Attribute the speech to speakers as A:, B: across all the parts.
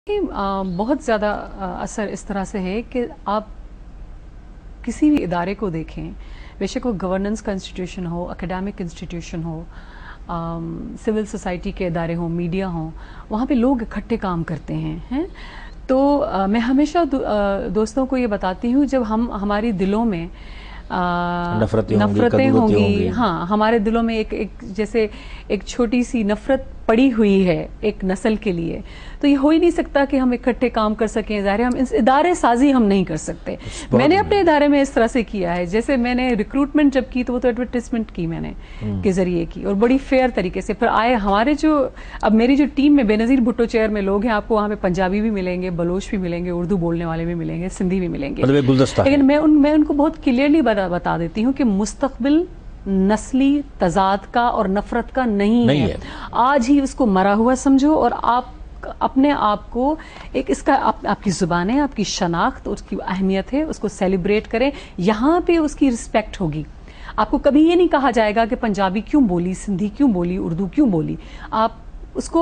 A: बहुत ज़्यादा असर इस तरह से है कि आप किसी भी इदारे को देखें, बेशक वो गवर्नेंस का इंस्टीट्यूशन हो, एकेडमिक इंस्टीट्यूशन हो, सिविल सोसाइटी के इदारे हों, मीडिया हों, वहाँ पे लोग इकट्ठे काम करते हैं। तो मैं हमेशा दोस्तों को ये बताती हूँ, जब हमारी दिलों में नफरतें होंगी, हाँ, हमारे दिलों में एक जैसे एक छोटी सी नफरत पड़ी हुई है एक नस्ल के लिए, तो ये हो ही नहीं सकता कि हम इकट्ठे काम कर सकें। ज़ाहिर है हम इदारे साजी हम नहीं कर सकते। मैंने अपने इदारे में इस तरह से किया है, जैसे मैंने रिक्रूटमेंट जब की तो वो तो एडवर्टाइजमेंट की मैंने के जरिए की, और बड़ी फेयर तरीके से फिर आए हमारे अब मेरी जो टीम में बेनजीर भुट्टो चेयर में लोग हैं, आपको वहाँ पे पंजाबी भी मिलेंगे, बलोच भी मिलेंगे, उर्दू बोलने वाले भी मिलेंगे, सिंधी भी मिलेंगे, लेकिन मैं उनको बहुत क्लियरली बता देती हूँ कि मुस्तकबिल नस्ली तजाद का और नफरत का नहीं है। आज ही उसको मरा हुआ समझो, और आप अपने आप को एक इसका आपकी जुबान है, आपकी शनाख्त, उसकी अहमियत है, उसको सेलिब्रेट करें। यहाँ पे उसकी रिस्पेक्ट होगी। आपको कभी ये नहीं कहा जाएगा कि पंजाबी क्यों बोली, सिंधी क्यों बोली, उर्दू क्यों बोली। आप उसको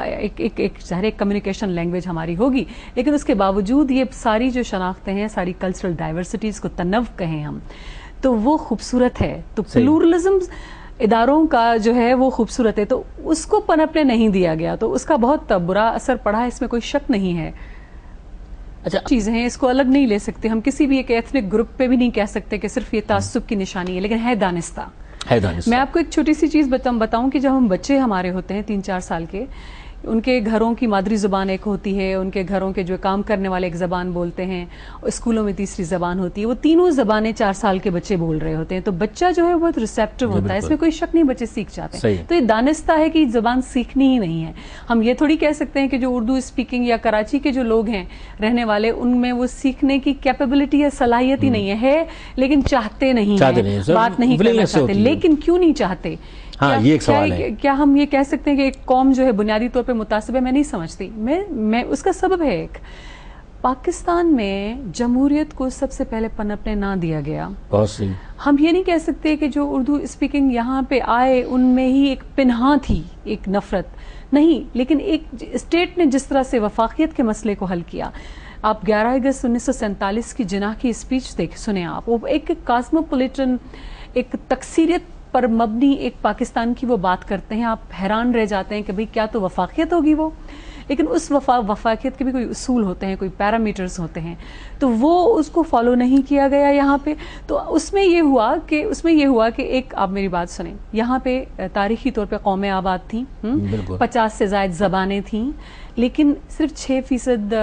A: एक कम्युनिकेशन लैंग्वेज हमारी होगी, लेकिन उसके बावजूद ये सारी जो शनाख्तें हैं, सारी कल्चरल डाइवर्सिटीज को तनव कहें हम, तो वो खूबसूरत है। तो प्लूरलिज्म इदारों का जो है वो खूबसूरत है, तो उसको पनपने नहीं दिया गया, तो उसका बहुत बुरा असर पड़ा है, इसमें कोई शक नहीं है। अच्छा, चीजें हैं, इसको अलग नहीं ले सकते हम, किसी भी एक एथनिक ग्रुप पे भी नहीं कह सकते कि सिर्फ ये तासुब की निशानी है, लेकिन है दानिस्ता। मैं आपको एक छोटी सी चीज बताऊं कि जब हम बच्चे हमारे होते हैं 3-4 साल के, उनके घरों की मादरी ज़ुबान एक होती है, उनके घरों के जो काम करने वाले एक ज़बान बोलते हैं, स्कूलों में तीसरी ज़बान होती है, वो तीनों ज़बानें 4 साल के बच्चे बोल रहे होते हैं, तो बच्चा जो है बहुत रिसेप्टिव होता है, इसमें कोई शक नहीं, बच्चे सीख जाते हैं। तो ये दानिस्ता है कि ज़बान सीखनी ही नहीं है। हम ये थोड़ी कह सकते हैं कि जो उर्दू स्पीकिंग या कराची के जो लोग हैं रहने वाले, उनमें वो सीखने की कैपेबिलिटी या सलाहियत ही नहीं है, लेकिन चाहते नहीं है, बात नहीं करना चाहते। लेकिन क्यों नहीं चाहते? हाँ, ये एक सवाल है। क्या हम ये कह सकते हैं कि एक कौम जो है बुनियादी तौर पे मुतासिब है? मैं नहीं समझती। मैं उसका सबब है, एक पाकिस्तान में जमहूरियत को सबसे पहले पनपने ना दिया गया। हम ये नहीं कह सकते कि जो उर्दू स्पीकिंग यहाँ पे आए उनमें ही एक पिन्हा थी, एक नफरत नहीं, लेकिन एक स्टेट ने जिस तरह से वफाकियत के मसले को हल किया। आप 11 अगस्त 1947 की जिनाह की स्पीच सुने आप, वो एक कॉस्मोपॉलिटन, एक तकसीरियत पर मबनी एक पाकिस्तान की वो बात करते हैं। आप हैरान रह जाते हैं कि भाई क्या तो वफाकियत होगी वो, लेकिन उस वफाकियत के भी कोई उसूल होते हैं, कोई पैरामीटर्स होते हैं, तो वो उसको फॉलो नहीं किया गया यहाँ पे। तो उसमें ये हुआ कि एक, आप मेरी बात सुने, यहाँ पे तारीखी तौर पे कौमें आबाद थी, 50 से ज़ायद ज़बानें थीं, लेकिन सिर्फ 6%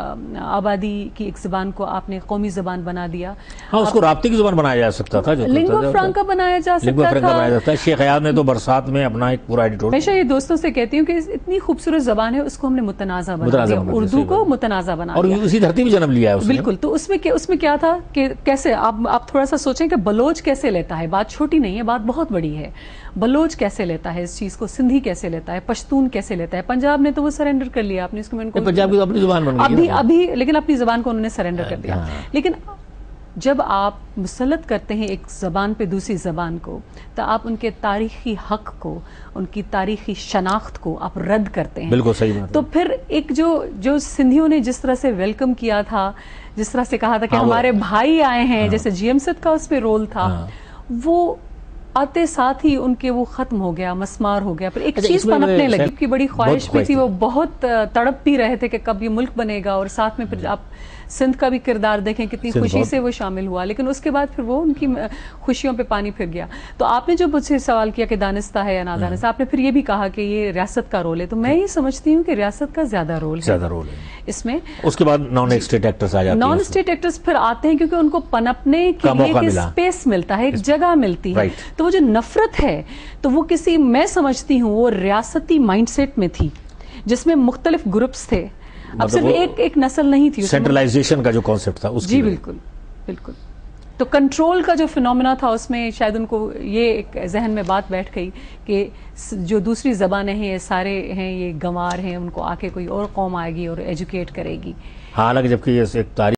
A: आबादी की एक ज़बान को आपने कौमी ज़बान बना दिया।
B: हाँ, उसको राब्ते की ज़बान बनाया जा सकता था,
A: लिंगुआ फ्रांका बनाया जा सकता था।
B: शेख अयाद ने तो बरसात में अपना एक पूरा एडिटोरियल,
A: हमेशा ये दोस्तों से कहती हूँ कि इतनी खूबसूरत ज़बान है, उसको हमने मुतनाज़ा बना दिया, उर्दू को मुतनाज़ा बना दिया,
B: और उसी धरती में जन्म लिया है।
A: बिल्कुल। तो उसमें क्या था कि कैसे आप थोड़ा सा सोचें कि बलोच कैसे लेता है, बात छोटी नहीं है, बात बहुत बड़ी है। बलोच कैसे लेता है इस चीज को, सिंधी कैसे लेता है, पश्तून कैसे लेता है। पंजाब ने तो वो सरेंडर कर लिया, आपने इसको
B: पंजाब की तो अपनी जुबान बन गई
A: अभी, लेकिन अपनी जुबान को उन्होंने सरेंडर कर दिया। लेकिन जब आप मुसलत करते हैं एक ज़बान पे दूसरी ज़बान को, तो आप उनके तारीखी हक को, उनकी तारीखी शनाख्त को आप रद्द करते हैं।
B: बिल्कुल सही बात।
A: तो फिर एक जो सिंधियों ने जिस तरह से वेलकम किया था, जिस तरह से कहा था कि हमारे भाई आए हैं, जैसे जीएम सिद्ध का उसमें रोल था, वो आते साथ ही उनके वो खत्म हो गया, मस्मार हो गया। फिर एक चीज पनपने लगी की बड़ी ख्वाहिश भी थी, वो बहुत तड़प भी रहे थे कि कब ये मुल्क बनेगा, और साथ में फिर आप सिंध का भी किरदार देखें, कितनी खुशी से वो शामिल हुआ, लेकिन उसके बाद फिर वो उनकी खुशियों पे पानी फिर गया। तो आपने जो मुझसे सवाल किया कि दानिस्ता है या ना दानिस्ता, आपने फिर ये भी कहा कि ये रियासत का रोल है, तो मैं ये समझती हूँ कि रियासत का ज्यादा रोल है इसमें।
B: उसके बाद नॉन स्टेट एक्टर्स आ जाते हैं।
A: नॉन स्टेट एक्टर्स फिर आते हैं क्योंकि उनको पनपने के लिए एक स्पेस मिलता है, एक जगह मिलती है। तो वो जो नफरत है, तो वो मैं समझती हूँ वो रियासती माइंडसेट में थी, जिसमें मुख्तलिफ ग्रुप्स थे, अब सिर्फ एक नस्ल नहीं थी।
B: सेंट्रलाइजेशन का जो कॉन्सेप्ट था उसकी, जी
A: बिल्कुल बिल्कुल। तो कंट्रोल का जो फिनोमेना था, उसमें शायद उनको ये एक जहन में बात बैठ गई कि जो दूसरी ज़बानें हैं, ये सारे हैं, ये गंवार हैं, उनको आके कोई और कौम आएगी और एजुकेट करेगी।
B: हालांकि जबकि ये एक तारीख